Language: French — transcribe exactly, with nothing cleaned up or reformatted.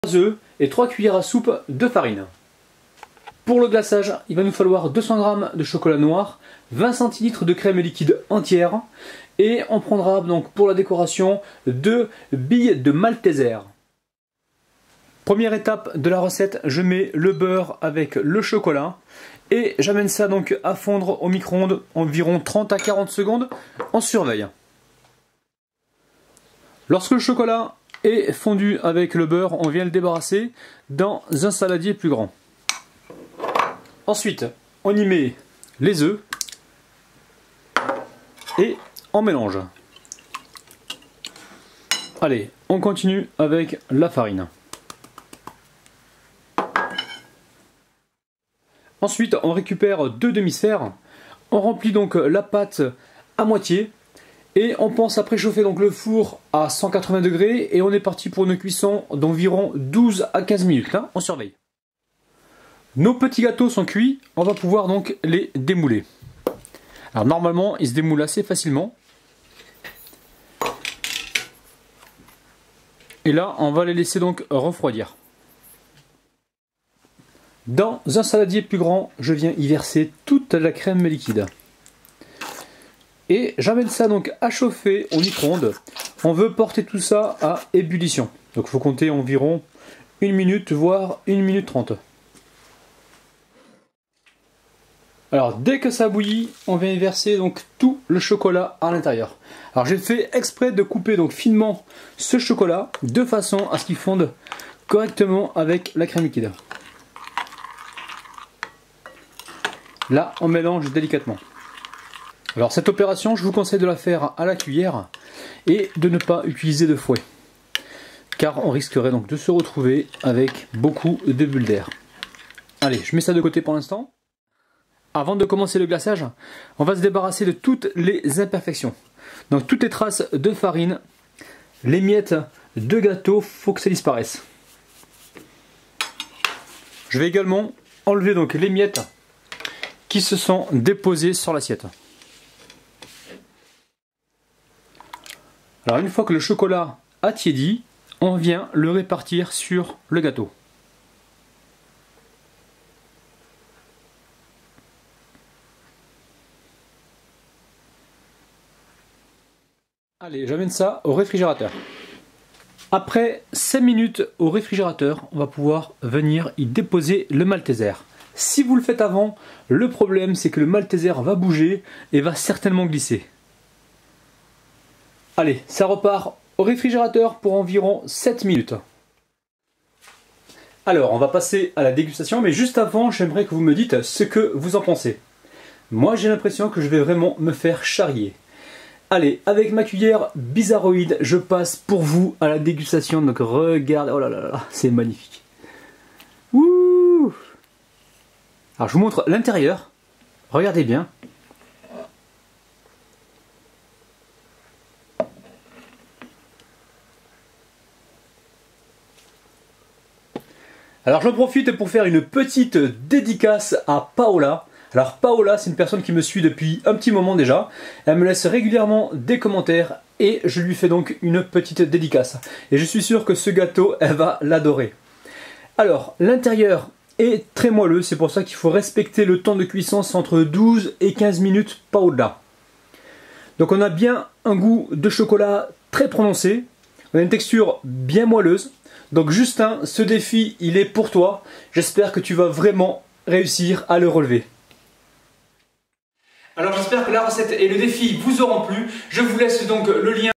trois œufs et trois cuillères à soupe de farine. Pour le glaçage, il va nous falloir deux cents grammes de chocolat noir, vingt centilitres de crème liquide entière et on prendra donc pour la décoration deux billes de Malteser. Première étape de la recette, je mets le beurre avec le chocolat et j'amène ça donc à fondre au micro-ondes environ trente à quarante secondes. On surveille. Lorsque le chocolat est fondu avec le beurre, on vient le débarrasser dans un saladier plus grand. Ensuite, on y met les œufs et on mélange. Allez, on continue avec la farine. Ensuite, on récupère deux demi-sphères. On remplit donc la pâte à moitié. Et on pense à préchauffer donc le four à cent quatre-vingts degrés et on est parti pour une cuisson d'environ douze à quinze minutes. Hein, on surveille. Nos petits gâteaux sont cuits, on va pouvoir donc les démouler. Alors normalement, ils se démoulent assez facilement. Et là, on va les laisser donc refroidir. Dans un saladier plus grand, je viens y verser toute la crème liquide. Et j'amène ça donc à chauffer au micro-ondes. On veut porter tout ça à ébullition. Donc il faut compter environ une minute, voire une minute trente. Alors dès que ça bouillit, on vient y verser donc tout le chocolat à l'intérieur. Alors j'ai fait exprès de couper donc finement ce chocolat de façon à ce qu'il fonde correctement avec la crème liquide. Là, on mélange délicatement. Alors cette opération, je vous conseille de la faire à la cuillère et de ne pas utiliser de fouet. Car on risquerait donc de se retrouver avec beaucoup de bulles d'air. Allez, je mets ça de côté pour l'instant. Avant de commencer le glaçage, on va se débarrasser de toutes les imperfections. Donc toutes les traces de farine, les miettes de gâteau, faut que ça disparaisse. Je vais également enlever donc les miettes qui se sont déposées sur l'assiette. Alors une fois que le chocolat a tiédi, on vient le répartir sur le gâteau. Allez, j'amène ça au réfrigérateur. Après cinq minutes au réfrigérateur, on va pouvoir venir y déposer le Malteser. Si vous le faites avant, le problème c'est que le Malteser va bouger et va certainement glisser. Allez, ça repart au réfrigérateur pour environ sept minutes. Alors, on va passer à la dégustation, mais juste avant, j'aimerais que vous me dites ce que vous en pensez. Moi, j'ai l'impression que je vais vraiment me faire charrier. Allez, avec ma cuillère bizarroïde, je passe pour vous à la dégustation. Donc regardez, oh là là là, c'est magnifique. Ouh! Alors, je vous montre l'intérieur. Regardez bien. Alors j'en profite pour faire une petite dédicace à Paola. Alors Paola, c'est une personne qui me suit depuis un petit moment déjà. Elle me laisse régulièrement des commentaires et je lui fais donc une petite dédicace. Et je suis sûr que ce gâteau, elle va l'adorer. Alors l'intérieur est très moelleux, c'est pour ça qu'il faut respecter le temps de cuisson, c'est entre douze et quinze minutes, pas au-delà. Donc on a bien un goût de chocolat très prononcé, on a une texture bien moelleuse. Donc Justin, ce défi, il est pour toi. J'espère que tu vas vraiment réussir à le relever. Alors j'espère que la recette et le défi vous auront plu. Je vous laisse donc le lien